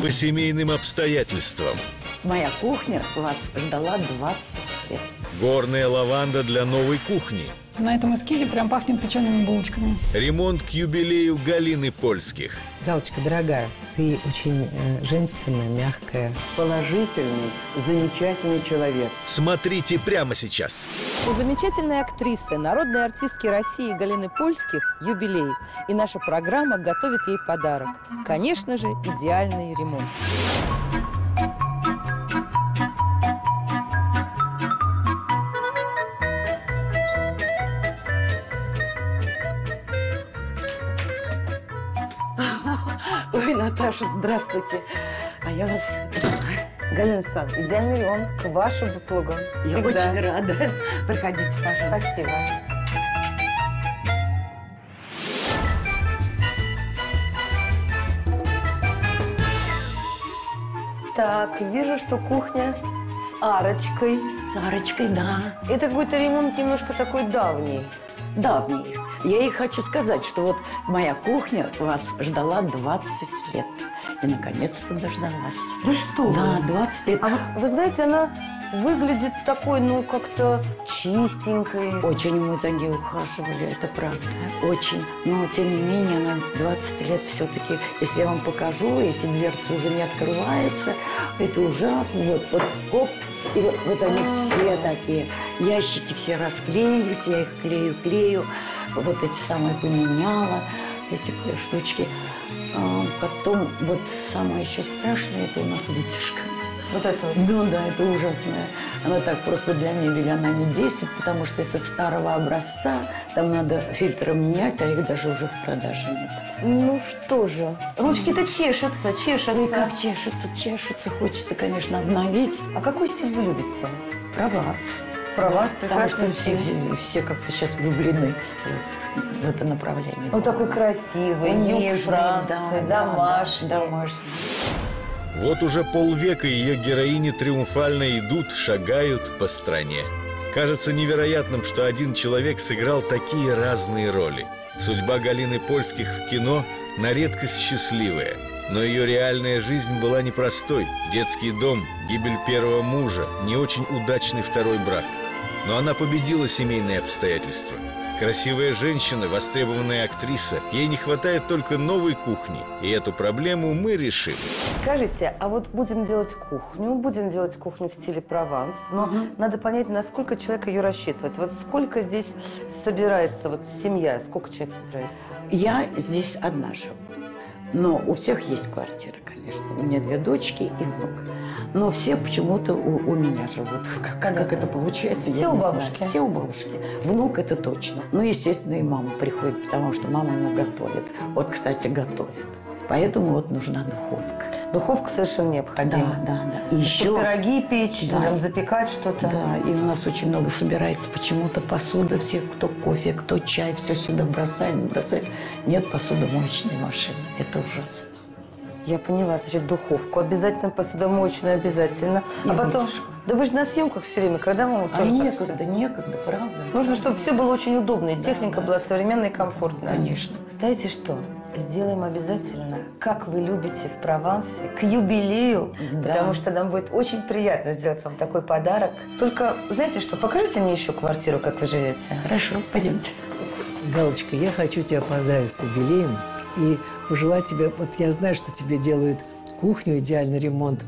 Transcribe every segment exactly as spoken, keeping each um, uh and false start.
по семейным обстоятельствам. Моя кухня вас ждала двадцать лет. Горная лаванда для новой кухни. На этом эскизе прям пахнет печеными булочками. Ремонт к юбилею Галины Польских. Галочка, дорогая, ты очень э, женственная, мягкая. Положительный, замечательный человек. Смотрите прямо сейчас. У замечательной актрисы, народной артистки России Галины Польских юбилей. И наша программа готовит ей подарок. Конечно же, идеальный ремонт. Ой, Наташа, здравствуйте. А я вас... Галина Александровна, идеальный ремонт к вашим услугам. Я Всегда. очень рада. Проходите, пожалуйста. Спасибо. Так, вижу, что кухня с арочкой. С арочкой, да. Это какой-то ремонт немножко такой давний. Давний. Я ей хочу сказать, что вот моя кухня вас ждала двадцать лет. И наконец-то дождалась. Да что Да, вы? двадцать лет. А вы, вы знаете, она выглядит такой, ну, как-то чистенькой. Очень мы за ней ухаживали, это правда. Очень. Но, тем не менее, она двадцать лет все-таки, если я вам покажу, эти дверцы уже не открываются. Это ужасно. Вот, вот, оп. И вот, вот они все такие. Ящики все расклеились, я их клею, клею. Вот эти самые поменяла, эти штучки. А потом, вот самое еще страшное, это у нас вытяжка. Вот это вот. Ну да, это ужасная. Она так просто для мебели она не действует, потому что это старого образца. Там надо фильтры менять, а их даже уже в продаже нет. Ну что же, ручки-то чешутся, чешутся. Ой, как чешется, чешется. Хочется, конечно, обновить. А какой стиль вы любите? Прованс. Прованс, да, потому что прекрасный все, все, все как-то сейчас влюблены вот в это направление. Он такой красивый, юг нежный, Франции, да, домашний. Да, домашний. Вот уже полвека ее героини триумфально идут, шагают по стране. Кажется невероятным, что один человек сыграл такие разные роли. Судьба Галины Польских в кино на редкость счастливая. Но ее реальная жизнь была непростой. Детский дом, гибель первого мужа, не очень удачный второй брак. Но она победила семейные обстоятельства. Красивая женщина, востребованная актриса. Ей не хватает только новой кухни. И эту проблему мы решим. Скажите, а вот будем делать кухню, будем делать кухню в стиле Прованс, но угу. надо понять, насколько человек ее рассчитывать. Вот сколько здесь собирается, вот семья, сколько человек собирается? Я здесь одна живу. Но у всех есть квартира, конечно. У меня две дочки и внук. Но все почему-то у, у меня живут. Как, как это получается, все я у не бабушки. знаю. Все у бабушки. Внук это точно. Ну, естественно, и мама приходит, потому что мама ему готовит. Вот, кстати, готовит. Поэтому вот нужна духовка. Духовка совершенно необходима. Да, да, да. И еще пироги печь, да, там, запекать что-то. Да, и у нас очень много собирается почему-то посуда. Все, кто кофе, кто чай, все сюда бросает, бросает. Нет посудомоечной машины. Это ужасно. Я поняла, значит, духовку обязательно, посудомоечную обязательно. И а потом, вытяжку. да вы же на съемках все время, когда вам вот А некогда, некогда, правда. Нужно, чтобы все было очень удобно, и техника да, была современная и комфортная. Конечно. Знаете что? Сделаем обязательно, как вы любите в Провансе, к юбилею, да. потому что нам будет очень приятно сделать вам такой подарок. Только, знаете что, покажите мне еще квартиру, как вы живете. Хорошо, пойдемте. Галочка, я хочу тебя поздравить с юбилеем и пожелать тебе, вот я знаю, что тебе делают кухню, идеальный ремонт.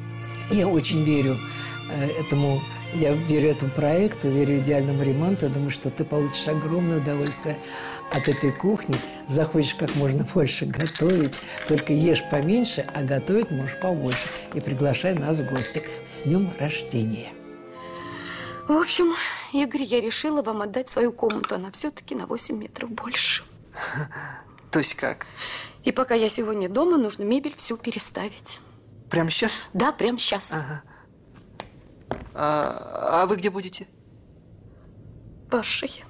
Я очень верю э, этому, я верю этому проекту, верю идеальному ремонту. Я думаю, что ты получишь огромное удовольствие от этой кухни, захочешь как можно больше готовить, только ешь поменьше, а готовить можешь побольше. И приглашай нас в гости. С днем рождения! В общем, Игорь, я решила вам отдать свою комнату. Она все-таки на восемь метров больше. То есть как? И пока я сегодня дома, нужно мебель всю переставить. Прямо сейчас? Да, прямо сейчас. Ага. А, а вы где будете? Вашей.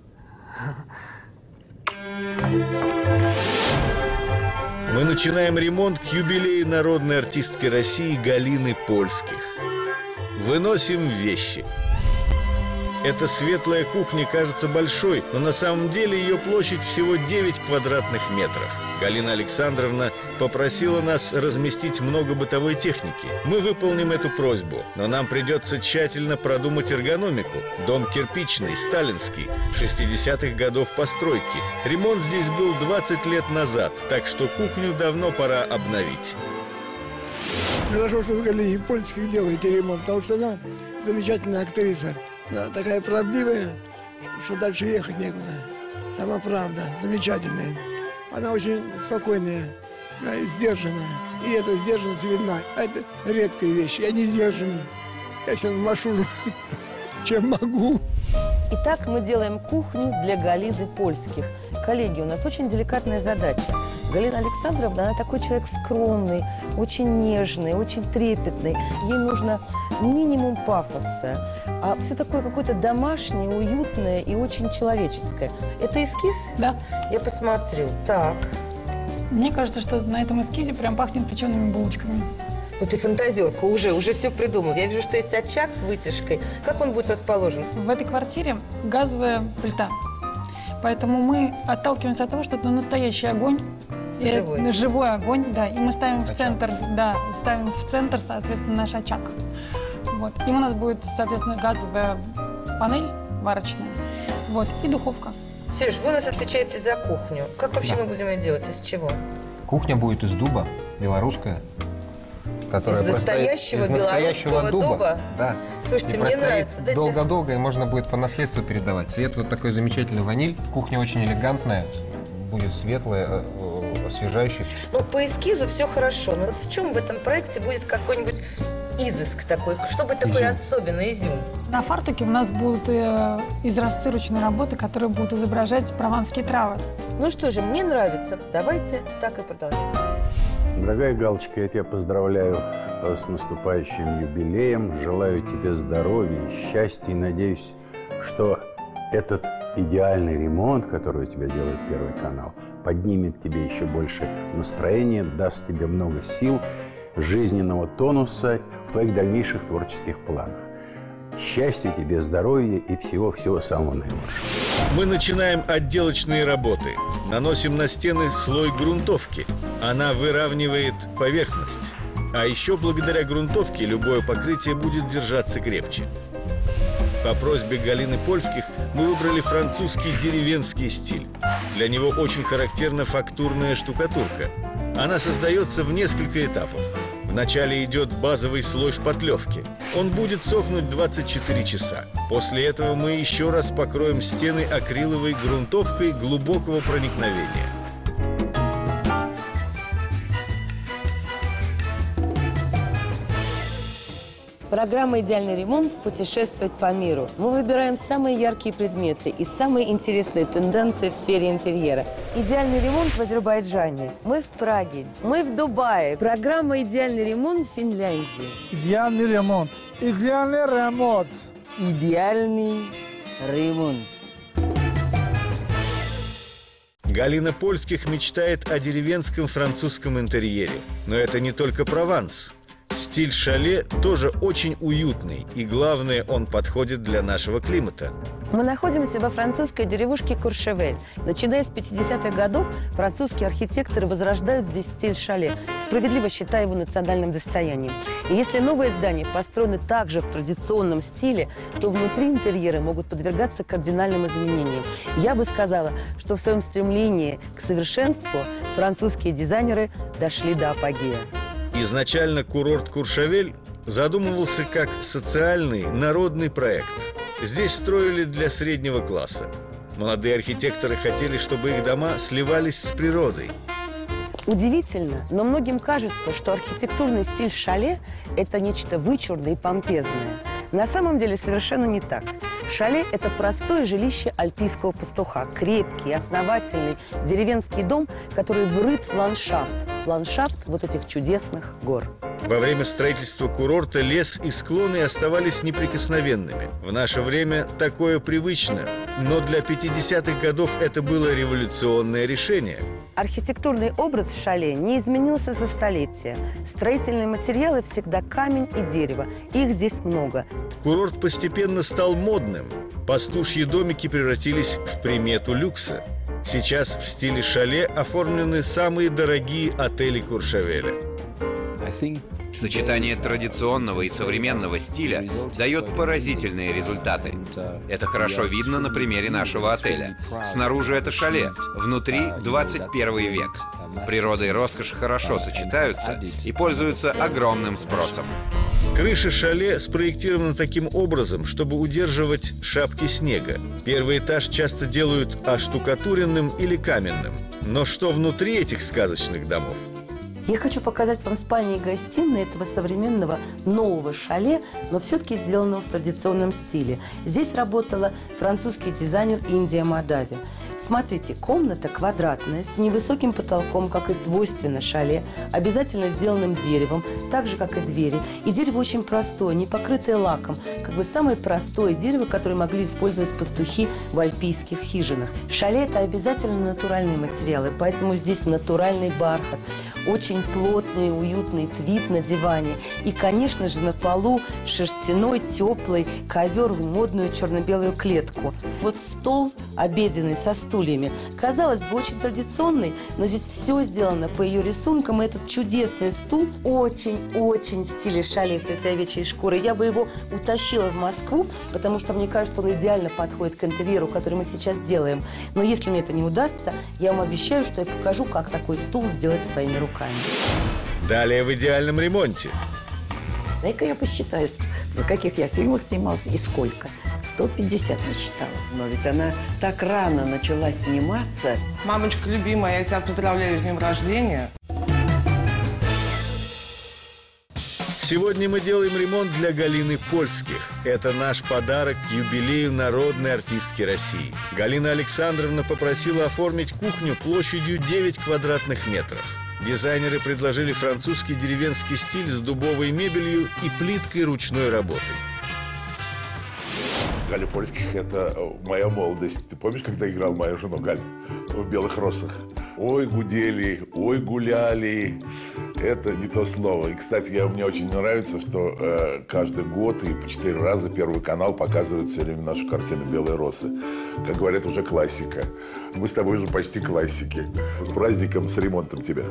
Мы начинаем ремонт к юбилею народной артистки России Галины Польских. Выносим вещи. Эта светлая кухня кажется большой, но на самом деле ее площадь всего девять квадратных метров. Галина Александровна попросила нас разместить много бытовой техники. Мы выполним эту просьбу, но нам придется тщательно продумать эргономику. Дом кирпичный, сталинский, шестидесятых годов постройки. Ремонт здесь был двадцать лет назад, так что кухню давно пора обновить. Хорошо, что в Галине Польских делаете ремонт, потому что она замечательная актриса. Она такая правдивая, что дальше ехать некуда. Сама правда, замечательная. Она очень спокойная, сдержанная. И эта сдержанность видна. А это редкая вещь. Я не сдержанный. Я сейчас машу, чем могу. Итак, мы делаем кухню для Галины Польских. Коллеги, у нас очень деликатная задача. Галина Александровна, она такой человек скромный, очень нежный, очень трепетный. Ей нужно минимум пафоса, а все такое какое-то домашнее, уютное и очень человеческое. Это эскиз? Да. Я посмотрю. Так. Мне кажется, что на этом эскизе прям пахнет печеными булочками. Ну ты фантазерка, уже, уже все придумал. Я вижу, что есть очаг с вытяжкой. Как он будет расположен? В этой квартире газовая плита. Поэтому мы отталкиваемся от того, что это настоящий огонь. Живой. И, живой огонь, да. И мы ставим очаг. в центр, да, ставим в центр, соответственно, наш очаг. Вот. И у нас будет, соответственно, газовая панель варочная. Вот. И духовка. Сереж, вы у нас отвечаете за кухню. Как вообще да. мы будем ее делать? Из чего? Кухня будет из дуба, белорусская. Из настоящего, из настоящего дуба? дуба? Да. Слушайте, и мне нравится. Долго-долго, и можно будет по наследству передавать. Цвет вот такой замечательный ваниль. Кухня очень элегантная, будет светлая, освежающая. Ну, по эскизу все хорошо. Но вот в чем в этом проекте будет какой-нибудь изыск такой? Что будет такой особенный изюм? На фартуке у нас будут э, изразцы ручной работы, которые будут изображать прованские травы. Ну что же, мне нравится. Давайте так и продолжим. Дорогая Галочка, я тебя поздравляю с наступающим юбилеем. Желаю тебе здоровья, счастья и надеюсь, что этот идеальный ремонт, который у тебя делает Первый канал, поднимет тебе еще больше настроения, даст тебе много сил, жизненного тонуса в твоих дальнейших творческих планах. Счастья тебе, здоровья и всего-всего самого наилучшего. Мы начинаем отделочные работы. Наносим на стены слой грунтовки. Она выравнивает поверхность. А еще благодаря грунтовке любое покрытие будет держаться крепче. По просьбе Галины Польских мы выбрали французский деревенский стиль. Для него очень характерна фактурная штукатурка. Она создается в несколько этапов. Вначале идет базовый слой шпатлевки. Он будет сохнуть двадцать четыре часа. После этого мы еще раз покроем стены акриловой грунтовкой глубокого проникновения. Программа «Идеальный ремонт» путешествует по миру. Мы выбираем самые яркие предметы и самые интересные тенденции в сфере интерьера. «Идеальный ремонт» в Азербайджане. Мы в Праге. Мы в Дубае. Программа «Идеальный ремонт» в Финляндии. Идеальный ремонт. Идеальный ремонт. Идеальный ремонт. Галина Польских мечтает о деревенском французском интерьере. Но это не только Прованс. Стиль шале тоже очень уютный, и главное, он подходит для нашего климата. Мы находимся во французской деревушке Куршевель. Начиная с пятидесятых годов французские архитекторы возрождают здесь стиль шале, справедливо считая его национальным достоянием. И если новые здания построены также в традиционном стиле, то внутри интерьеры могут подвергаться кардинальным изменениям. Я бы сказала, что в своем стремлении к совершенству французские дизайнеры дошли до апогея. Изначально курорт Куршевель задумывался как социальный, народный проект. Здесь строили для среднего класса. Молодые архитекторы хотели, чтобы их дома сливались с природой. Удивительно, но многим кажется, что архитектурный стиль шале – это нечто вычурное и помпезное. На самом деле совершенно не так. Шале – это простое жилище альпийского пастуха. Крепкий, основательный деревенский дом, который врыт в ландшафт. Ландшафт вот этих чудесных гор. Во время строительства курорта лес и склоны оставались неприкосновенными. В наше время такое привычно, но для пятидесятых годов это было революционное решение. Архитектурный образ шале не изменился за столетия. Строительные материалы всегда камень и дерево. Их здесь много. Курорт постепенно стал модным. Пастушьи домики превратились в примету люкса. Сейчас в стиле шале оформлены самые дорогие отели Куршевеля. Сочетание традиционного и современного стиля дает поразительные результаты. Это хорошо видно на примере нашего отеля. Снаружи это шале, внутри двадцать первый век. Природа и роскошь хорошо сочетаются и пользуются огромным спросом. Крыша шале спроектирована таким образом, чтобы удерживать шапки снега. Первый этаж часто делают оштукатуренным или каменным. Но что внутри этих сказочных домов? Я хочу показать вам спальни и гостиные этого современного нового шале, но все-таки сделанного в традиционном стиле. Здесь работала французский дизайнер Индия Мадави. Смотрите, комната квадратная, с невысоким потолком, как и свойственно шале, обязательно сделанным деревом, так же, как и двери. И дерево очень простое, не покрытое лаком, как бы самое простое дерево, которое могли использовать пастухи в альпийских хижинах. Шале – это обязательно натуральные материалы, поэтому здесь натуральный бархат, очень плотный, уютный твид на диване. И, конечно же, на полу шерстяной, теплый ковер в модную черно-белую клетку. Вот стол обеденный со стульями. Казалось бы, очень традиционный, но здесь все сделано по ее рисункам. И этот чудесный стул очень-очень в стиле шале с этой овечьей шкурой. Я бы его утащила в Москву, потому что, мне кажется, он идеально подходит к интерьеру, который мы сейчас делаем. Но если мне это не удастся, я вам обещаю, что я покажу, как такой стул сделать своими руками. Далее в идеальном ремонте. Дай-ка я посчитаю, в каких я фильмах снимался и сколько. сто пятьдесят насчитала. Но ведь она так рано начала сниматься. Мамочка любимая, я тебя поздравляю с днем рождения. Сегодня мы делаем ремонт для Галины Польских. Это наш подарок к юбилею народной артистки России. Галина Александровна попросила оформить кухню площадью девять квадратных метров. Дизайнеры предложили французский деревенский стиль с дубовой мебелью и плиткой ручной работы. Галя Польских – это моя молодость. Ты помнишь, когда играл мою жену Галь в «Белых росах»? Ой, гудели, ой, гуляли. Это не то слово. И, кстати, я, мне очень нравится, что э, каждый год и по четыре раза Первый канал показывает все время нашу картину «Белые росы». Как говорят, уже классика. Мы с тобой уже почти классики. С праздником, с ремонтом тебя.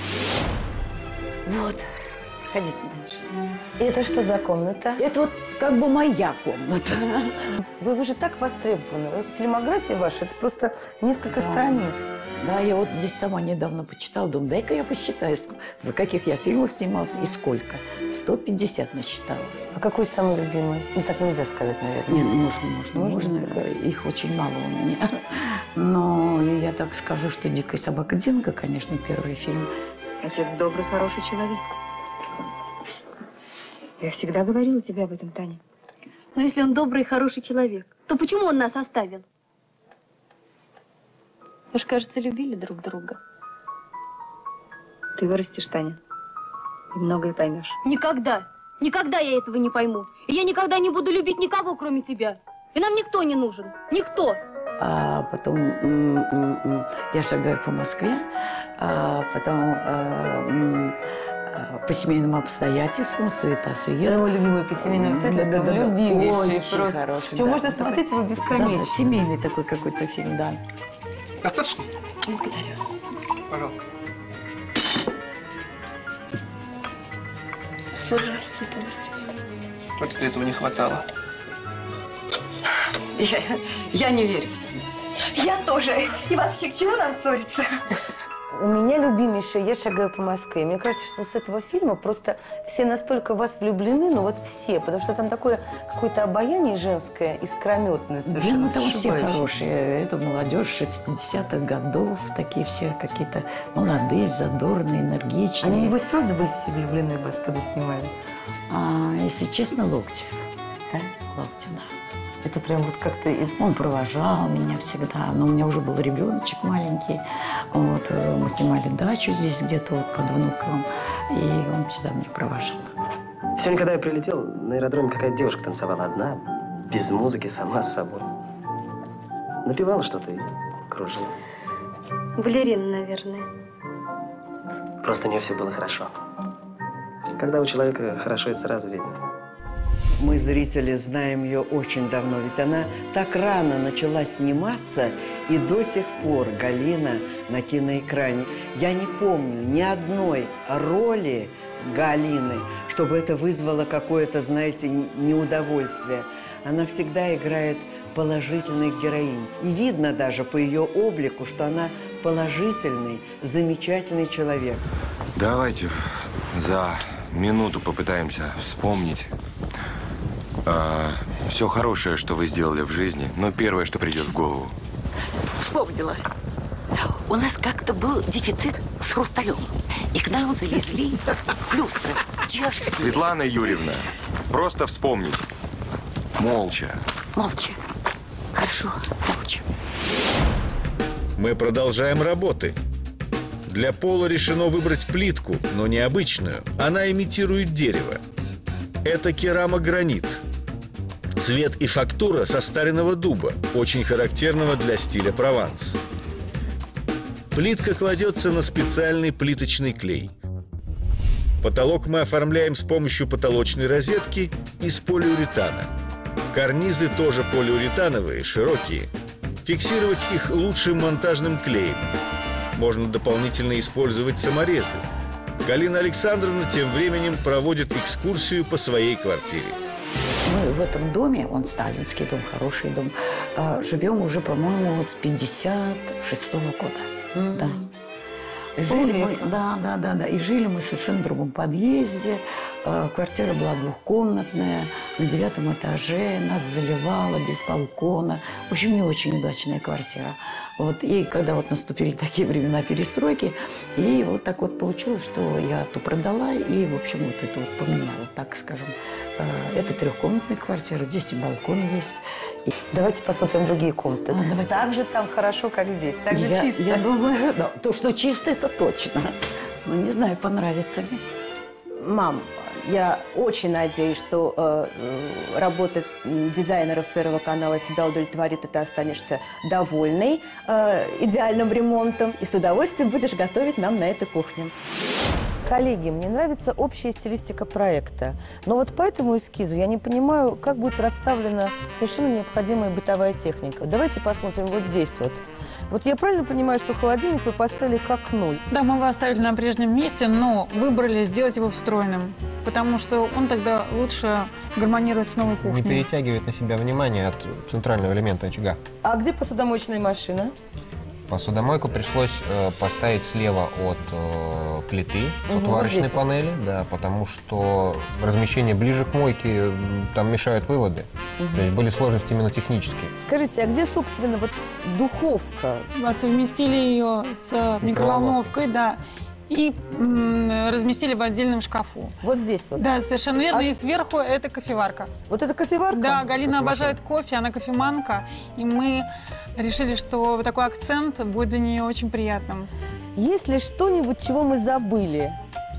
Вот. Проходите дальше. И это что за комната? Это вот как бы моя комната. Вы, вы же так востребованы. Фильмография ваша, это просто несколько да. страниц. Да, я вот здесь сама недавно почитала. Думаю, дай-ка я посчитаю, в каких я фильмах снимался и сколько. сто пятьдесят насчитала. А какой самый любимый? Ну, так нельзя сказать, наверное. Нет, можно, можно, можно. можно. Их очень мало у меня. Но я так скажу, что «Дикая собака Динго», конечно, первый фильм. Отец добрый, хороший человек. Я всегда говорила тебе об этом, Таня. Но если он добрый и хороший человек, то почему он нас оставил? Мы же, кажется, любили друг друга. Ты вырастешь, Таня, и многое поймешь. Никогда. Никогда я этого не пойму. И я никогда не буду любить никого, кроме тебя. И нам никто не нужен. Никто. А потом м -м -м, я шагаю по Москве, а потом а, м по семейным обстоятельствам, суета-сует. Это мой любимый по семейным обстоятельствам. Да, да, да, любимейший очень просто. Хороший, Его да. можно смотреть его бесконечно. Да, семейный такой какой-то фильм, да. Достаточно? Благодарю. Пожалуйста. Соль рассыпалась. Только этого не хватало. Я, я не верю. Я тоже. И вообще, к чему нам ссориться? У меня любимейшая «Я шагаю по Москве». Мне кажется, что с этого фильма просто все настолько в вас влюблены, ну вот все, потому что там такое какое-то обаяние женское, искрометное совершенно. Ну, там все хорошие. Это молодежь шестидесятых годов, такие все какие-то молодые, задорные, энергичные. Они, небось, правда были все влюблены в вас, когда снимались? А, если честно, Локтев. Да? Локтев, да. Это прям вот как-то... Он провожал меня всегда, но у меня уже был ребеночек маленький. Вот, мы снимали дачу здесь где-то вот под Внуковым, и он всегда меня провожал. Сегодня, когда я прилетел, на аэродроме какая-то девушка танцевала одна, без музыки, сама с собой. Напевала что-то и кружилась. Балерина, наверное. Просто у нее все было хорошо. Когда у человека хорошо, это сразу видно. Мы, зрители, знаем ее очень давно, ведь она так рано начала сниматься, и до сих пор Галина на киноэкране. Я не помню ни одной роли Галины, чтобы это вызвало какое-то, знаете, неудовольствие. Она всегда играет положительных героинь. И видно даже по ее облику, что она положительный, замечательный человек. Давайте за минуту попытаемся вспомнить а, все хорошее, что вы сделали в жизни, но первое, что придет в голову. Вспомнила. У нас как-то был дефицит с хрусталем. И к нам завезли люстры чешские. Светлана Юрьевна, просто вспомнить. Молча. Молча. Хорошо, молча. Мы продолжаем работы. Для пола решено выбрать плитку, но не обычную. Она имитирует дерево. Это керамогранит. Цвет и фактура состаренного дуба, очень характерного для стиля Прованс. Плитка кладется на специальный плиточный клей. Потолок мы оформляем с помощью потолочной розетки из полиуретана. Карнизы тоже полиуретановые, широкие. Фиксировать их лучшим монтажным клеем. Можно дополнительно использовать саморезы. Галина Александровна тем временем проводит экскурсию по своей квартире. Мы в этом доме, он сталинский дом, хороший дом, живем уже, по-моему, с пятьдесят шестого года. Mm-hmm. Да. Жили мы, да, да, да, да. И жили мы в совершенно другом подъезде. Квартира была двухкомнатная, на девятом этаже, нас заливало без балкона. В общем, не очень удачная квартира. Вот. И когда вот наступили такие времена перестройки, и вот так вот получилось, что я ту продала и, в общем, вот это вот поменяла, так скажем. Это трехкомнатная квартира, здесь и балкон есть. И... Давайте посмотрим другие комнаты. А, давайте. Так же там хорошо, как здесь, так же я, чисто. Я думаю, да, то, что чисто, это точно. Но не знаю, понравится ли. Мам, я очень надеюсь, что э, работа дизайнеров Первого канала тебя удовлетворит, и ты останешься довольной э, идеальным ремонтом и с удовольствием будешь готовить нам на этой кухне. Коллеги, мне нравится общая стилистика проекта. Но вот по этому эскизу я не понимаю, как будет расставлена совершенно необходимая бытовая техника. Давайте посмотрим вот здесь вот. Вот я правильно понимаю, что холодильник вы поставили к окну? Да, мы его оставили на прежнем месте, но выбрали сделать его встроенным, потому что он тогда лучше гармонирует с новой кухней. Не перетягивает на себя внимание от центрального элемента очага. А где посудомоечная машина? Посудомойку пришлось э, поставить слева от э, плиты, угу, от варочной вот панели, да, потому что размещение ближе к мойке, там мешают выводы. Угу. То есть были сложности именно технические. Скажите, а где, собственно, вот духовка? Мы совместили ее с микроволновкой, да, и м, разместили в отдельном шкафу. Вот здесь вот? Да, совершенно верно. А... И сверху это кофеварка. Вот это кофеварка? Да, Галина обожает кофе, она кофеманка, и мы решили, что такой акцент будет для нее очень приятным. Есть ли что-нибудь, чего мы забыли?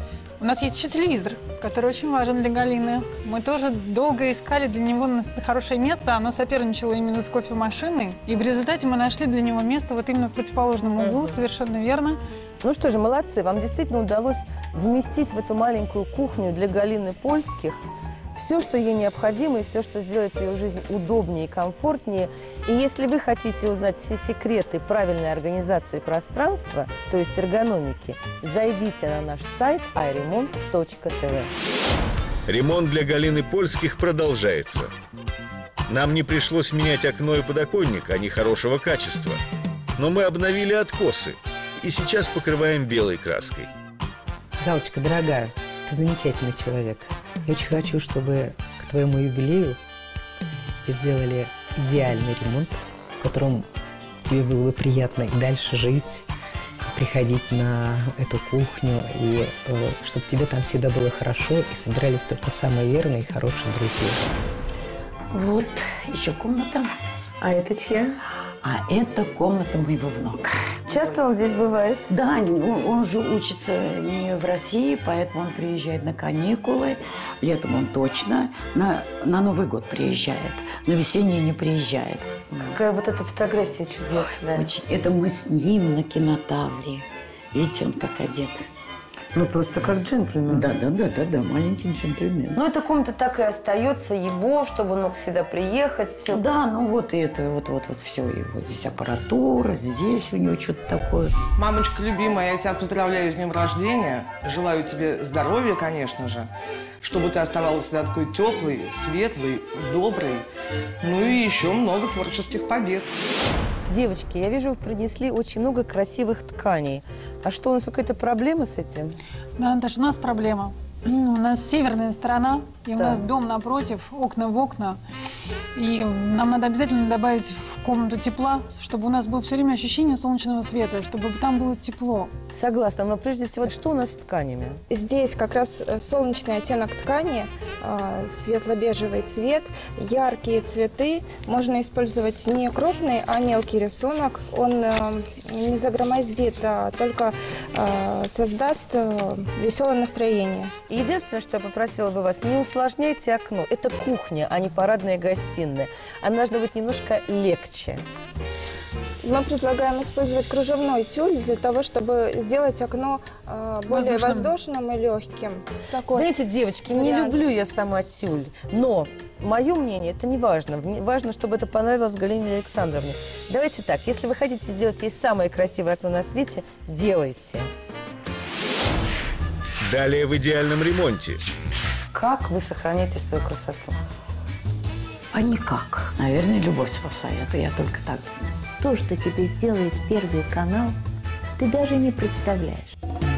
У нас есть еще телевизор, который очень важен для Галины. Мы тоже долго искали для него хорошее место. Оно соперничало именно с кофемашиной. И в результате мы нашли для него место вот именно в противоположном углу, uh-huh. совершенно верно. Ну что же, молодцы, вам действительно удалось вместить в эту маленькую кухню для Галины Польских все, что ей необходимо, и все, что сделает ее жизнь удобнее и комфортнее. И если вы хотите узнать все секреты правильной организации пространства, то есть эргономики, зайдите на наш сайт ай ремонт точка тэ вэ. Ремонт для Галины Польских продолжается. Нам не пришлось менять окно и подоконник, они хорошего качества. Но мы обновили откосы и сейчас покрываем белой краской. Галочка, дорогая, ты замечательный человек. Я очень хочу, чтобы к твоему юбилею тебе сделали идеальный ремонт, в котором тебе было бы приятно и дальше жить, приходить на эту кухню, и э, чтобы тебе там всегда было хорошо, и собирались только самые верные и хорошие друзья. Вот, еще комната. А это чья? А это комната моего внука. Часто он здесь бывает? Да, он, он же учится не в России, поэтому он приезжает на каникулы. Летом он точно. На, на Новый год приезжает. На весеннее не приезжает. Какая вот эта фотография чудесная. Очень. Это мы с ним на кинотавре. Видите, он как одет. Ну, просто как джентльмен. Да, да, да, да, да, маленький джентльмен. Ну, эта комната так и остается его, чтобы он мог всегда приехать. Все. Да, ну вот и это, вот, вот, вот все. И вот здесь аппаратура, здесь у него что-то такое. Мамочка любимая, я тебя поздравляю с днем рождения. Желаю тебе здоровья, конечно же. Чтобы ты оставалась всегда такой теплой, светлой, доброй. Ну и еще много творческих побед. Девочки, я вижу, вы принесли очень много красивых тканей. А что, у нас какая-то проблема с этим? Да, Наташа, у нас проблема. У нас северная сторона, и у Да. нас дом напротив, окна в окна. И нам надо обязательно добавить в комнату тепла, чтобы у нас было все время ощущение солнечного света, чтобы там было тепло. Согласна, но прежде всего, что у нас с тканями? Здесь как раз солнечный оттенок ткани, э, светло-бежевый цвет, яркие цветы. Можно использовать не крупный, а мелкий рисунок. Он э, не загромоздит, а только э, создаст э, веселое настроение. Единственное, что я попросила бы вас, не усложняйте окно. Это кухня, а не парадная гостиная. Она должна быть немножко легче. Мы предлагаем использовать кружевной тюль для того, чтобы сделать окно э, более Воздушным. воздушным и легким. Такой Знаете, девочки, не вариант. люблю я сама тюль, но мое мнение, это не важно. Вне- Важно, чтобы это понравилось Галине Александровне. Давайте так, если вы хотите сделать ей самое красивое окно на свете, делайте. Далее в идеальном ремонте. Как вы сохраняете свою красоту? А никак. Наверное, любовь спасает. Я только так думаю. То, что тебе сделает Первый канал, ты даже не представляешь.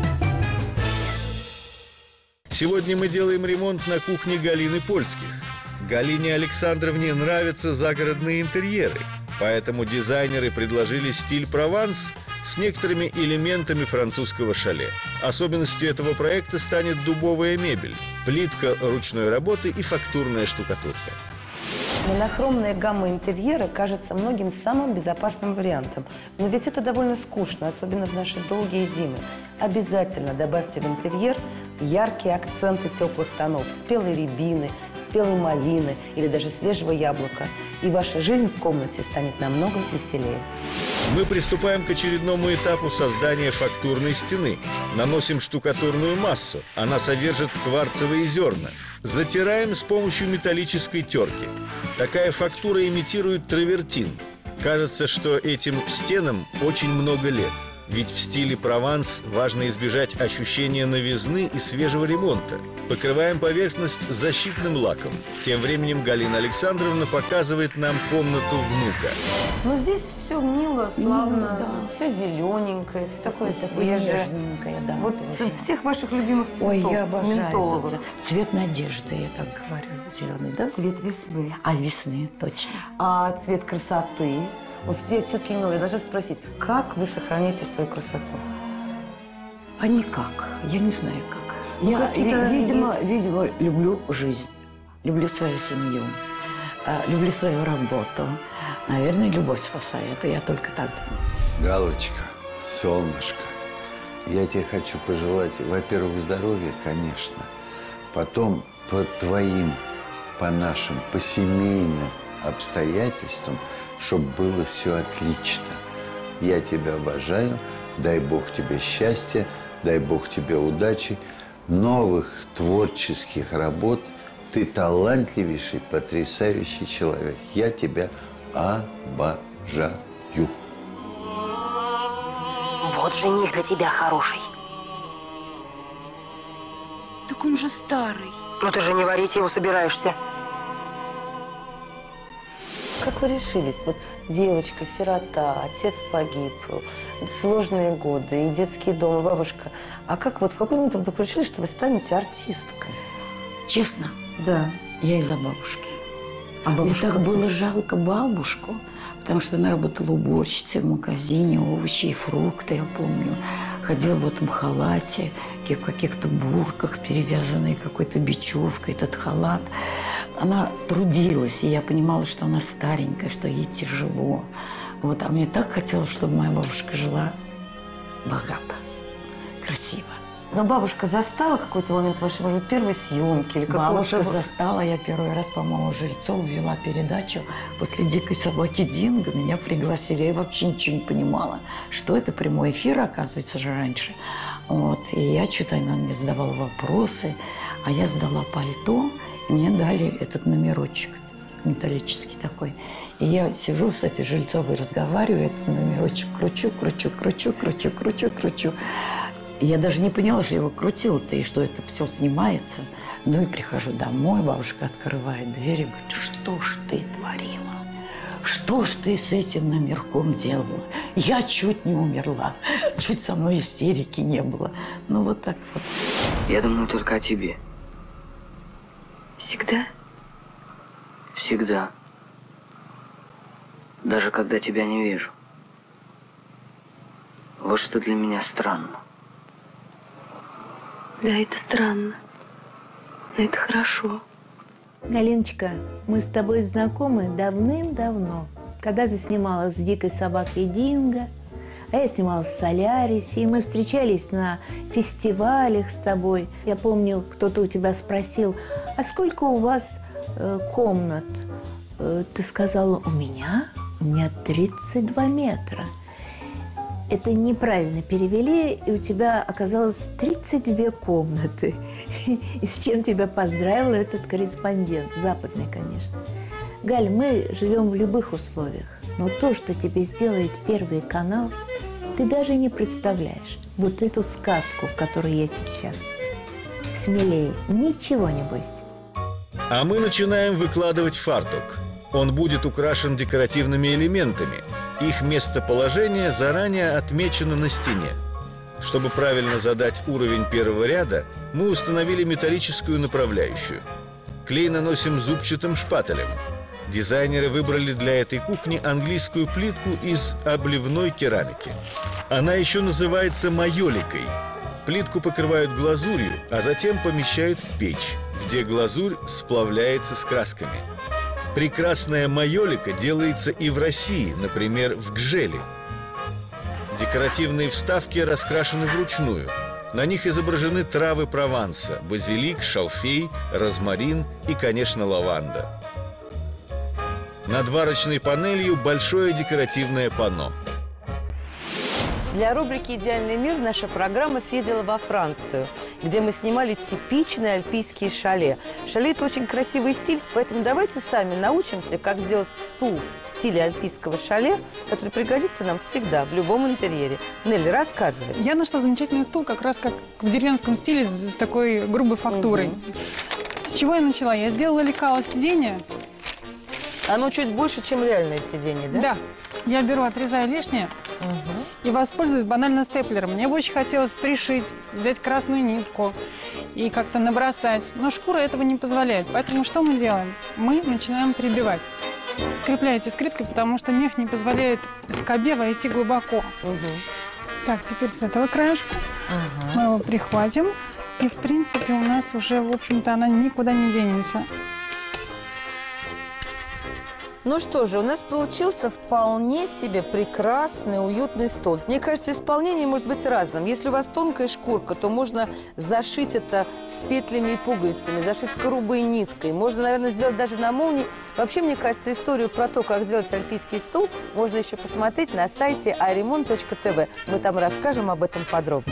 Сегодня мы делаем ремонт на кухне Галины Польских. Галине Александровне нравятся загородные интерьеры, поэтому дизайнеры предложили стиль Прованс с некоторыми элементами французского шале. Особенностью этого проекта станет дубовая мебель, плитка ручной работы и фактурная штукатурка. Монохромная гамма интерьера кажется многим самым безопасным вариантом. Но ведь это довольно скучно, особенно в наши долгие зимы. Обязательно добавьте в интерьер яркие акценты теплых тонов, спелой рябины, спелой малины или даже свежего яблока. И ваша жизнь в комнате станет намного веселее. Мы приступаем к очередному этапу создания фактурной стены. Наносим штукатурную массу. Она содержит кварцевые зерна. Затираем с помощью металлической терки. Такая фактура имитирует травертин. Кажется, что этим стенам очень много лет. Ведь в стиле Прованс важно избежать ощущения новизны и свежего ремонта. Покрываем поверхность защитным лаком. Тем временем Галина Александровна показывает нам комнату внука. Ну, здесь все мило, славно, Мило, да. все зелененькое, все такое Такое свежее. нежненькое, да. Вот тоже. всех ваших любимых цветов. Ой, я обожаю ментоловых. этот цвет надежды, я так говорю. Зеленый, да? Цвет весны. А весны, точно. А цвет красоты? Вот все-таки, ну, я должна спросить, как вы сохраняете свою красоту? А никак. Я не знаю как. Ну, Я, какие-то ви- видимо, есть- видимо, люблю жизнь, люблю свою семью, э, люблю свою работу. Наверное, любовь спасает, и я только так думаю. Галочка, солнышко, я тебе хочу пожелать, во-первых, здоровья, конечно. Потом по твоим, по нашим, по семейным обстоятельствам, чтобы было все отлично. Я тебя обожаю, дай Бог тебе счастья, дай Бог тебе удачи, новых творческих работ. Ты талантливейший, потрясающий человек. Я тебя обожаю. Вот жених для тебя хороший. Так он же старый. Ну ты же не варить его собираешься. Как вы решились? Вот девочка, сирота, отец погиб, сложные годы, и детский дом, и бабушка. А как вот в какой момент вы вдруг решили, что вы станете артисткой? Честно? Да. Я из-за бабушки. А бабушка Мне так как было жалко бабушку, потому что она работала уборщицей в магазине, овощи и фрукты, я помню. Ходила в этом халате, в каких-то бурках, перевязанной какой-то бечевкой, этот халат. Она трудилась, и я понимала, что она старенькая, что ей тяжело. Вот, а мне так хотелось, чтобы моя бабушка жила богато, красиво. Но бабушка застала какой-то момент вашей, может быть, первой съемки или какого-то... Бабушка застала, я первый раз, по-моему, Жильцов вела передачу после «Дикой собаки Динго». Меня пригласили, я вообще ничего не понимала, что это прямой эфир, оказывается же, раньше. Вот, и я что-то, она мне задавала вопросы, а я сдала пальто, и мне дали этот номерочек, металлический такой. И я сижу, кстати, с Жильцовой разговариваю, этот номерочек кручу, кручу, кручу, кручу, кручу, кручу. И я даже не поняла, что я его крутила-то, и что это все снимается. Ну и прихожу домой, бабушка открывает дверь и говорит: что ж ты творила? Что ж ты с этим номерком делала? Я чуть не умерла. Чуть со мной истерики не было. Ну вот так вот. Я думаю только о тебе. Всегда? Всегда. Даже когда тебя не вижу. Вот что для меня странно. Да, это странно. Но это хорошо. Галиночка, мы с тобой знакомы давным-давно. Когда ты снималась с «Дикой собакой Динго», а я снималась в «Солярисе», и мы встречались на фестивалях с тобой. Я помню, кто-то у тебя спросил: а сколько у вас э, комнат? Э, ты сказала: у меня? У меня тридцать два метра. Это неправильно перевели, и у тебя оказалось тридцать две комнаты. И с чем тебя поздравил этот корреспондент, западный, конечно. Галь, мы живем в любых условиях, но то, что тебе сделает Первый канал, ты даже не представляешь. Вот эту сказку, в которой я сейчас. Смелее, ничего не бойся. А мы начинаем выкладывать фартук. Он будет украшен декоративными элементами. Их местоположение заранее отмечено на стене. Чтобы правильно задать уровень первого ряда, мы установили металлическую направляющую. Клей наносим зубчатым шпателем. Дизайнеры выбрали для этой кухни английскую плитку из обливной керамики. Она еще называется майоликой. Плитку покрывают глазурью, а затем помещают в печь, где глазурь сплавляется с красками. Прекрасная майолика делается и в России, например, в Гжеле. Декоративные вставки раскрашены вручную. На них изображены травы Прованса: базилик, шалфей, розмарин и, конечно, лаванда. Над варочной панелью большое декоративное панно. Для рубрики «Идеальный мир» наша программа съездила во Францию, где мы снимали типичные альпийские шале. Шале – это очень красивый стиль, поэтому давайте сами научимся, как сделать стул в стиле альпийского шале, который пригодится нам всегда, в любом интерьере. Нелли, рассказывай. Я нашла замечательный стул как раз как в деревенском стиле с такой грубой фактурой. Угу. С чего я начала? Я сделала лекало сиденье. Оно чуть больше, чем реальное сиденье, да? Да. Я беру, отрезаю лишнее угу. и воспользуюсь банально степлером. Мне бы очень хотелось пришить, взять красную нитку и как-то набросать. Но шкура этого не позволяет. Поэтому что мы делаем? Мы начинаем прибивать. Крепляете скрипкой, потому что мех не позволяет скобе войти глубоко. Угу. Так, теперь с этого краешку угу. мы его прихватим. И, в принципе, у нас уже, в общем-то, она никуда не денется. Ну что же, у нас получился вполне себе прекрасный, уютный стол. Мне кажется, исполнение может быть разным. Если у вас тонкая шкурка, то можно зашить это с петлями и пуговицами, зашить грубой ниткой. Можно, наверное, сделать даже на молнии. Вообще, мне кажется, историю про то, как сделать альпийский стол, можно еще посмотреть на сайте аремон точка тв. Мы там расскажем об этом подробнее.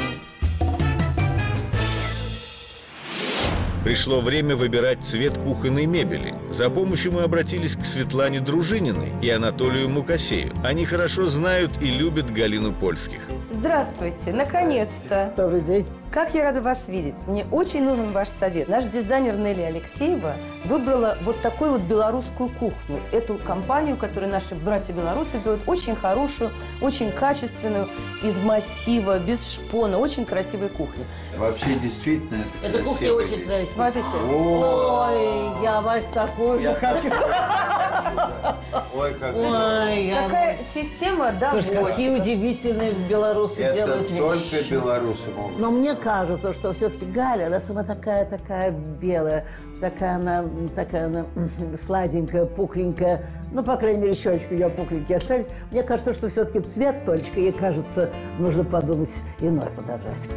Пришло время выбирать цвет кухонной мебели. За помощью мы обратились к Светлане Дружининой и Анатолию Мукасею. Они хорошо знают и любят Галину Польских. Здравствуйте, наконец-то. Добрый день. Как я рада вас видеть. Мне очень нужен ваш совет. Наш дизайнер Нелли Алексеева выбрала вот такую вот белорусскую кухню. Эту компанию, которую наши братья-белорусы делают, очень хорошую, очень качественную, из массива, без шпона, очень красивой кухни. Вообще, действительно, это Эта кухня очень красивая. Смотрите. Ой, я вас такую же хочу. Ой, как Ой, какая система, да, Слушай, какие удивительные белорусы Это делают вещи. только белорусы могут. Но мне кажется, что все-таки Галя, она сама такая, такая белая, такая она, такая она сладенькая, пухленькая. Ну, по крайней мере, щечки у нее пухленькие остались. Мне кажется, что все-таки цвет, Толечка, ей кажется, нужно подумать иной подобрать.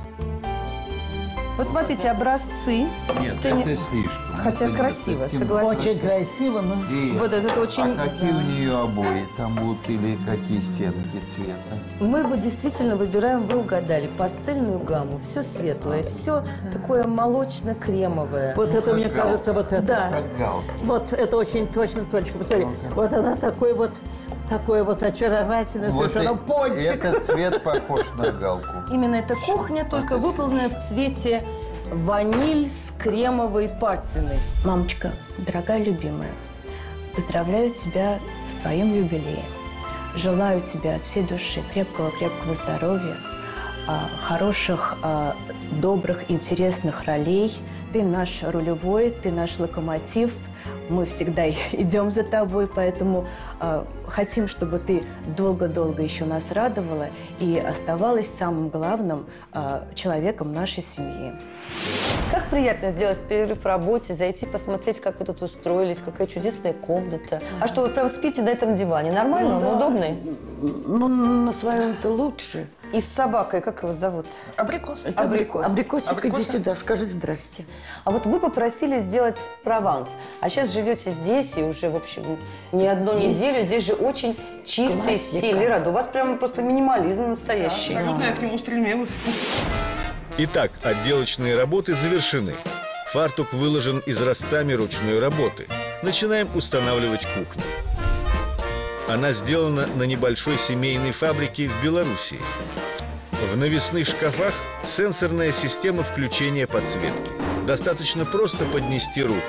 Вот смотрите, образцы. Нет, это это не... слишком. Хотя это красиво, нет, согласитесь. Очень красиво, но... И... Вот этот очень... А какие у нее обои там будут или какие стенки цвета? Мы бы действительно выбираем, вы угадали, пастельную гамму. Все светлое, все такое молочно-кремовое. Вот это, мне кажется, вот это. Да. Вот это очень точно, Толечка, посмотри. Вот она такой вот, такой вот очаровательный, Вот совершенно и- пончик. Этот цвет похож на галку. Именно эта кухня, только выполненная в цвете ваниль с кремовой патиной. Мамочка, дорогая любимая, поздравляю тебя с твоим юбилеем. Желаю тебе от всей души крепкого-крепкого здоровья, а, хороших, а, добрых, интересных ролей. Ты наш рулевой, ты наш локомотив. Мы всегда идем за тобой, поэтому э, хотим, чтобы ты долго-долго еще нас радовала и оставалась самым главным э, человеком нашей семьи. Как приятно сделать перерыв в работе, зайти посмотреть, как вы тут устроились, какая чудесная комната. А что, вы прям спите на этом диване? Нормально? Он Ну, да. удобный? Ну, на своем-то лучше. И с собакой, как его зовут? Абрикос. Это Абрикос. Абрикосик, иди Абрикоса? сюда, скажи здрасте. А вот вы попросили сделать прованс, а сейчас живете здесь и уже, в общем, не одну Здесь неделю. Здесь же очень чистый классика. стиль. Рада, у вас прямо просто минимализм настоящий. Абсолютно я к нему стремилась. Итак, отделочные работы завершены. Фартук выложен изразцами ручной работы. Начинаем устанавливать кухню. Она сделана на небольшой семейной фабрике в Белоруссии. В навесных шкафах сенсорная система включения подсветки. Достаточно просто поднести руку.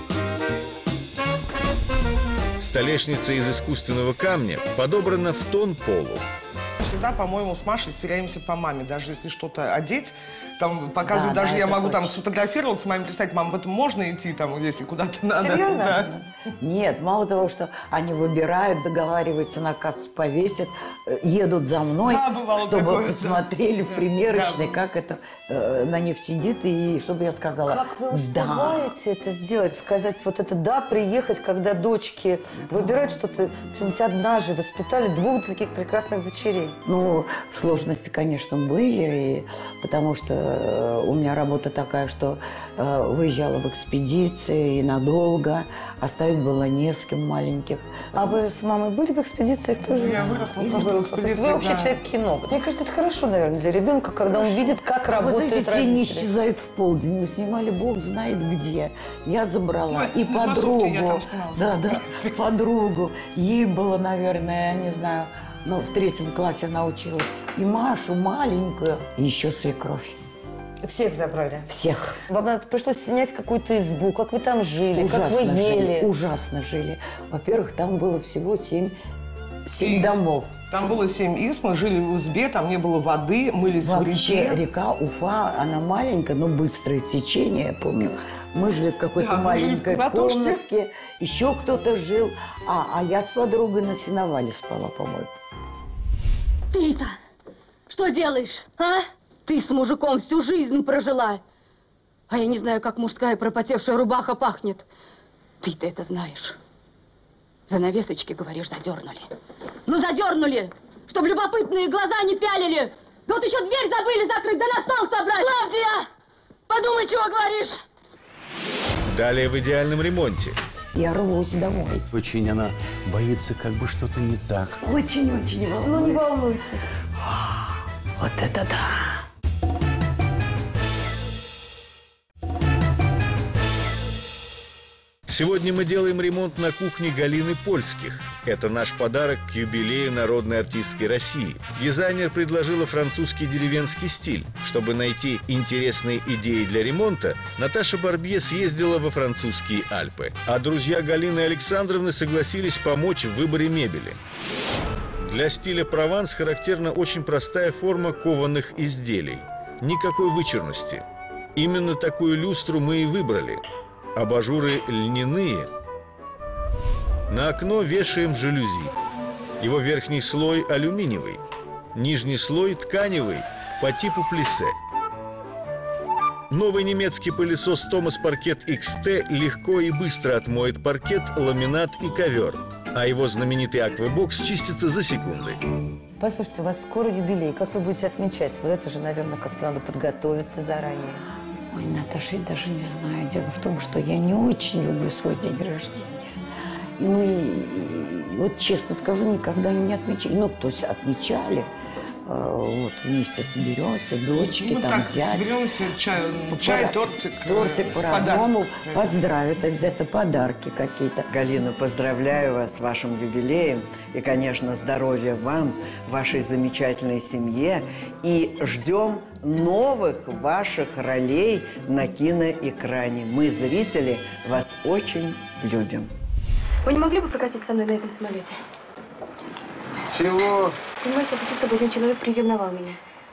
Столешница из искусственного камня подобрана в тон полу. Всегда, по-моему, с Машей сверяемся по маме. Даже если что-то одеть, там показывают, Да, даже да, я это могу там точно. сфотографироваться, маме представить, мам, в этом можно идти, там, если куда-то надо. Серьезно? Да. Нет, мало того, что они выбирают, договариваются, на кассу повесят, э, едут за мной, Да, бывало чтобы такое, да. посмотрели в Да, примерочной, да. как это э, на них сидит, и чтобы я сказала, Как вы да. успеваете это сделать? Сказать вот это «да», приехать, когда дочки выбирают что-то. Ведь одна же воспитали двух таких прекрасных дочерей. Ну, сложности, конечно, были, и, потому что э, у меня работа такая, что э, выезжала в экспедиции и надолго, оставить было не с кем маленьких. А вы с мамой были в экспедициях тоже? Я выросла Или просто в выросла? То есть экспедиции, вы вообще да. человек кино. Мне кажется, это хорошо, наверное, для ребенка, когда он видит, как Вы работают знаете, все не родители. исчезают в полдень. Мы снимали бог знает где. Я забрала Ой, и на массовке я подругу. там снималась. Да, да, подругу. Ей было, наверное, я не знаю, ну, в третьем классе она училась. И Машу маленькую, и еще свекровь. Всех забрали? Всех. Вам надо, пришлось снять какую-то избу, как вы там жили, как вы Ужасно ели. жили, ужасно жили. Во-первых, там было всего семь, семь Изб. домов. Там было семь изб, мы жили в избе, там не было воды, мылись Вообще в реке. река Уфа, она маленькая, но быстрое течение, я помню. Мы жили в какой-то Да, мы жили в маленькой комнатушке. комнатке, еще кто-то жил. А, а я с подругой на сеновале спала, по-моему. Ты-то что делаешь, а? Ты с мужиком всю жизнь прожила. А я не знаю, как мужская пропотевшая рубаха пахнет. Ты-то это знаешь. Занавесочки, говоришь, задернули. Ну, задернули, чтобы любопытные глаза не пялили. Да вот еще дверь забыли закрыть, да на стол собрать. Клавдия, подумай, чего говоришь. Далее в идеальном ремонте. Я рвусь домой. Очень она боится, как бы что-то не так. Очень-очень волнуюсь. Ну, не волнуйтесь. Вот это да! Сегодня мы делаем ремонт на кухне Галины Польских. Это наш подарок к юбилею народной артистки России. Дизайнер предложила французский деревенский стиль. Чтобы найти интересные идеи для ремонта, Наташа Барбье съездила во французские Альпы. А друзья Галины Александровны согласились помочь в выборе мебели. Для стиля Прованс характерна очень простая форма кованых изделий. Никакой вычурности. Именно такую люстру мы и выбрали. Абажуры льняные. На окно вешаем жалюзи. Его верхний слой алюминиевый, нижний слой тканевый по типу плиссе. Новый немецкий пылесос Томас Паркет икс тэ легко и быстро отмоет паркет, ламинат и ковер, а его знаменитый аквабокс чистится за секунды. Послушайте, у вас скоро юбилей. Как вы будете отмечать? Вот это же, наверное, как-то надо подготовиться заранее. Ой, Наташа, я даже не знаю. Дело в том, что я не очень люблю свой день рождения. И мы, вот честно скажу, никогда не отмечали. Ну, то есть отмечали. Вот вместе соберемся, дочки, ну, там так, зять. соберемся, чай, чай, тортик. Тортик по-родному, поздравят, обязательно подарки какие-то. Галина, поздравляю вас с вашим юбилеем. И, конечно, здоровья вам, вашей замечательной семье. И ждем новых ваших ролей на киноэкране. Мы, зрители, вас очень любим. Вы не могли бы прокатиться со мной на этом самолете? Чего? Понимаете, я хочу, чтобы один человек приревновал меня.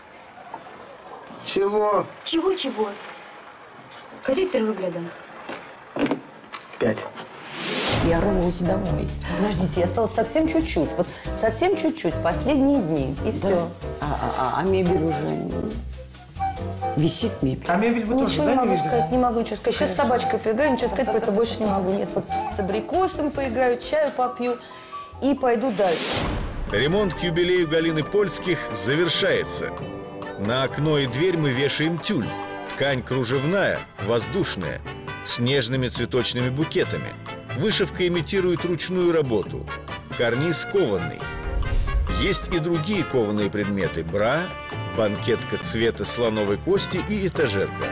Чего? Чего-чего? Хотите три рубля дам? Пять. Я рвусь домой. Подождите, осталось совсем чуть-чуть. Вот совсем чуть-чуть, последние дни, и да. все. А, а, а мебель уже висит мебель. А мебель вы тоже, Ничего да, не не могу видели? сказать, не могу ничего сказать. Сейчас с собачкой поиграю, ничего сказать про это больше не могу. Нет, вот с абрикосом поиграю, чаю попью и пойду дальше. Ремонт к юбилею Галины Польских завершается. На окно и дверь мы вешаем тюль. Ткань кружевная, воздушная, с нежными цветочными букетами. Вышивка имитирует ручную работу. Карниз кованный. Есть и другие кованые предметы. Бра, банкетка цвета слоновой кости и этажерка.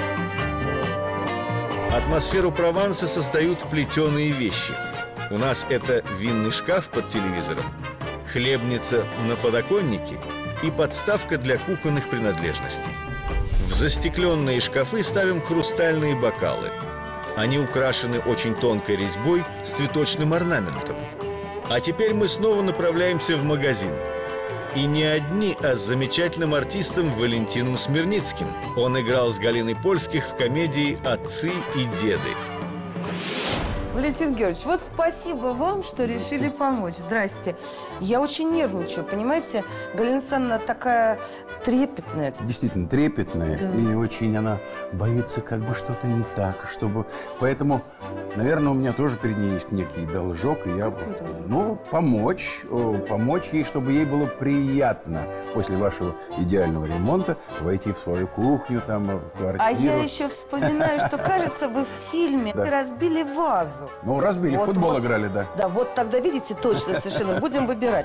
Атмосферу Прованса создают плетеные вещи. У нас это винный шкаф под телевизором, хлебница на подоконнике и подставка для кухонных принадлежностей. В застекленные шкафы ставим хрустальные бокалы. Они украшены очень тонкой резьбой с цветочным орнаментом. А теперь мы снова направляемся в магазин. И не одни, а с замечательным артистом Валентином Смирницким. Он играл с Галиной Польских в комедии «Отцы и деды». Валентин Георгиевич, вот спасибо вам, что решили помочь. Здрасте. Я очень нервничаю, понимаете? Галина Александровна такая трепетная. Действительно трепетная, да. И очень она боится, как бы что-то не так, чтобы... Поэтому, наверное, у меня тоже перед ней есть некий должок, и я, ну, помочь, помочь ей, чтобы ей было приятно после вашего идеального ремонта войти в свою кухню, там, в квартиру. А я еще вспоминаю, что, кажется, вы в фильме Да. разбили вазу. Ну, разбили, Вот, в футбол вот. играли, да. Да, вот тогда, видите, точно совершенно. Будем выбирать.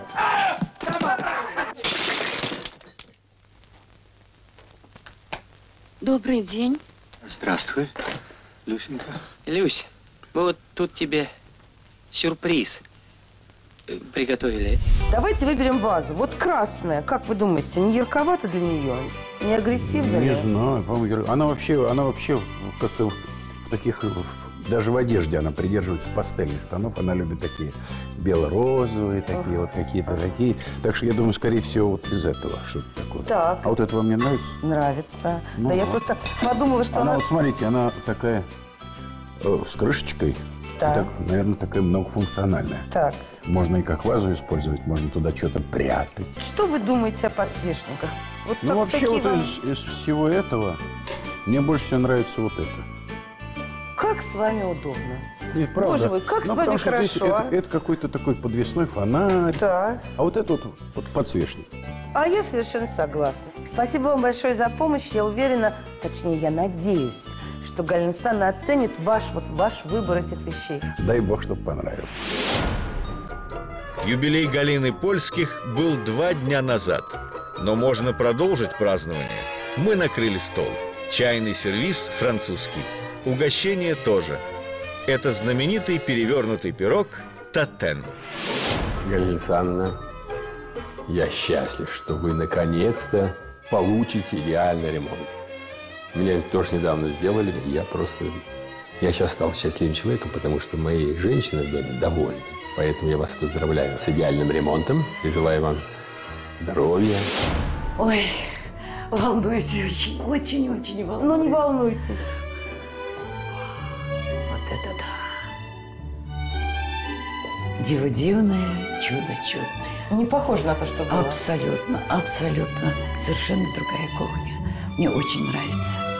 Добрый день. Здравствуй, Люсенька. Люсь, мы вот тут тебе сюрприз э, приготовили. Давайте выберем вазу. Вот красная. Как вы думаете, не ярковато для нее? Не агрессивно ли? Не знаю, по-моему, она вообще, она вообще как-то в таких, даже в одежде она придерживается пастельных тонов. Она любит такие бело-розовые, такие вот какие-то такие. Так что я думаю, скорее всего, вот из этого что-то такое. Так. А вот это вам не нравится? Нравится. Ну, да, я да. просто подумала, что Она, она... вот смотрите, она такая э, с крышечкой. Так. Так, наверное, такая многофункциональная. Так. Можно и как вазу использовать, можно туда что-то прятать. Что вы думаете о подсвечниках? Вот Ну, так- вообще, такие вот вам- из, из всего этого мне больше всего нравится вот это. Как с вами удобно. Нет, правда. Боже мой, как Ну, с вами потому что хорошо, здесь а? это, это какой-то такой подвесной фонарь. Так. А вот это вот, вот подсвечник. А я совершенно согласна. Спасибо вам большое за помощь. Я уверена, точнее, я надеюсь, что Галина Александровна оценит ваш, вот, ваш выбор этих вещей. Дай бог, чтобы понравилось. Юбилей Галины Польских был два дня назад. Но можно продолжить празднование. Мы накрыли стол. Чайный сервиз французский. Угощение тоже. Это знаменитый перевернутый пирог «Татен». Галина Александровна, я счастлив, что вы наконец-то получите идеальный ремонт. Меня это тоже недавно сделали, и я просто... Я сейчас стал счастливым человеком, потому что мои женщины в доме довольны. Поэтому я вас поздравляю с идеальным ремонтом и желаю вам здоровья. Ой, волнуюсь очень, очень-очень волнуюсь. Ну, не волнуйтесь. Вот это да. Диво дивное, чудо чудное. Не похоже на то, что было. Абсолютно, абсолютно. Совершенно другая кухня. Мне очень нравится.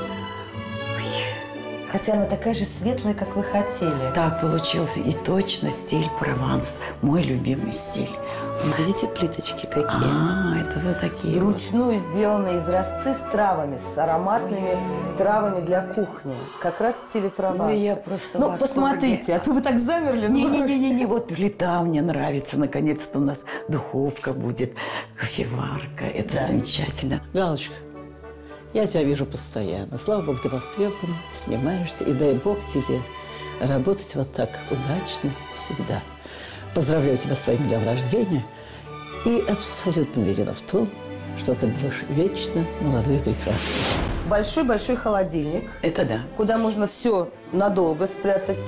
Хотя она такая же светлая, как вы хотели. Так получился и точно стиль Прованс. Мой любимый стиль. Видите, плиточки какие? А, это вот такие. Вручную сделанные изразцы с травами, с ароматными травами для кухни. Как раз в стиле Прованс. Ну, я просто Ну, посмотрите, а то вы так замерли. Не-не-не, вот плита мне нравится. Наконец-то у нас духовка будет, кофеварка. Это да. замечательно. Галочка, я тебя вижу постоянно. Слава Богу, ты востребована, снимаешься. И дай Бог тебе работать вот так удачно всегда. Поздравляю тебя с твоим днем рождения и абсолютно уверена в том, что ты будешь вечно молодой и прекрасной. Большой-большой холодильник. Это да. Куда можно все надолго спрятать.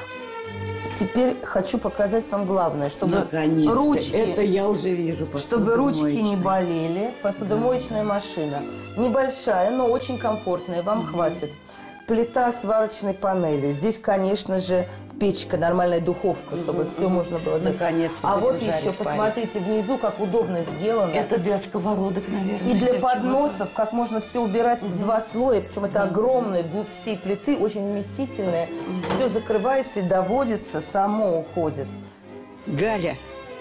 Теперь хочу показать вам главное, чтобы ручки, это я уже вижу, чтобы ручки не болели. Посудомоечная да. машина. Небольшая, но очень комфортная, вам mm-hmm. хватит. Плита с варочной панелью. Здесь, конечно же, печка, нормальная духовка, чтобы mm-hmm. все можно было сделать. Наконец-то. А вот еще, посмотрите, внизу, как удобно сделано. Это для сковородок, наверное. И для подносов, как можно все убирать mm-hmm. в два слоя. Причем это mm-hmm. огромная глубь всей плиты, очень вместительная. Mm-hmm. Все закрывается и доводится, само уходит. Галя,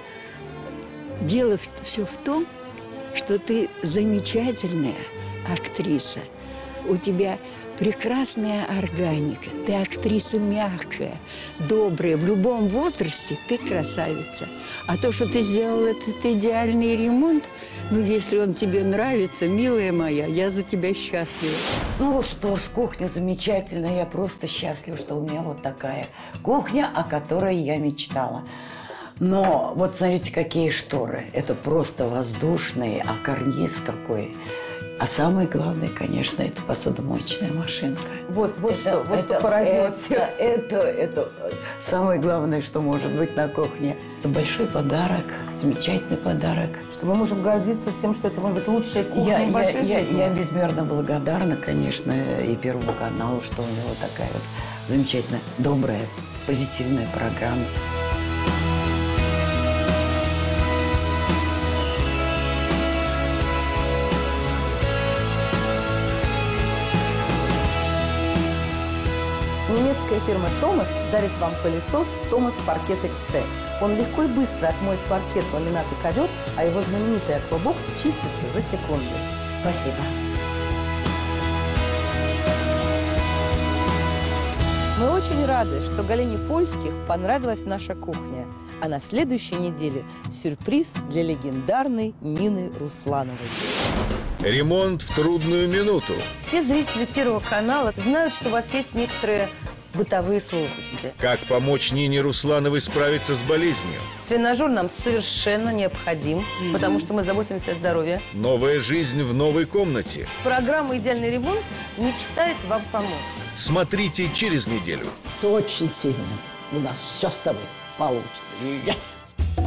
дело все в том, что ты замечательная актриса. У тебя прекрасная органика, ты актриса мягкая, добрая. В любом возрасте ты красавица. А то, что ты сделала этот идеальный ремонт, ну, если он тебе нравится, милая моя, я за тебя счастлива. Ну что ж, кухня замечательная. Я просто счастлива, что у меня вот такая кухня, о которой я мечтала. Но вот смотрите, какие шторы. Это просто воздушные, а карниз какой. А самое главное, конечно, это посудомоечная машинка. Вот, вот это, что, вот это, что поразило это, сердце. Это, это самое главное, что может быть на кухне. Это большой подарок, замечательный подарок. Что мы можем гордиться тем, что это может быть лучшая кухня я, в вашей я, жизни. Я, я безмерно благодарна, конечно, и Первому каналу, что у него такая вот замечательная, добрая, позитивная программа. Немецкая фирма Томас дарит вам пылесос Томас Паркет икс тэ. Он легко и быстро отмоет паркет, ламинат и ковер, а его знаменитый аквабокс чистится за секунду. Спасибо. Мы очень рады, что Галине Польских понравилась наша кухня. А на следующей неделе сюрприз для легендарной Нины Руслановой. Ремонт в трудную минуту. Все зрители Первого канала знают, что у вас есть некоторые бытовые сложности. Как помочь Нине Руслановой справиться с болезнью? Тренажер нам совершенно необходим, mm-hmm. потому что мы заботимся о здоровье. Новая жизнь в новой комнате. Программа «Идеальный ремонт» мечтает вам помочь. Смотрите через неделю. Ты очень сильно. У нас все с тобой получится. Yes!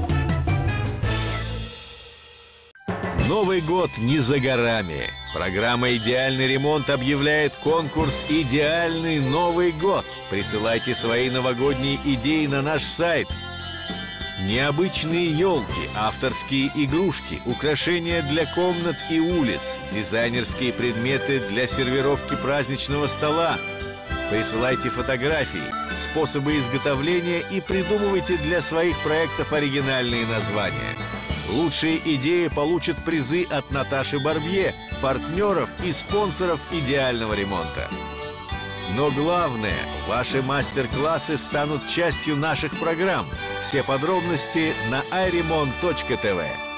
Новый год не за горами. Программа «Идеальный ремонт» объявляет конкурс «Идеальный Новый год». Присылайте свои новогодние идеи на наш сайт. Необычные елки, авторские игрушки, украшения для комнат и улиц, дизайнерские предметы для сервировки праздничного стола. Присылайте фотографии, способы изготовления и придумывайте для своих проектов оригинальные названия. Лучшие идеи получат призы от Наташи Барбье, партнеров и спонсоров идеального ремонта. Но главное, ваши мастер-классы станут частью наших программ. Все подробности на айремонт точка тв.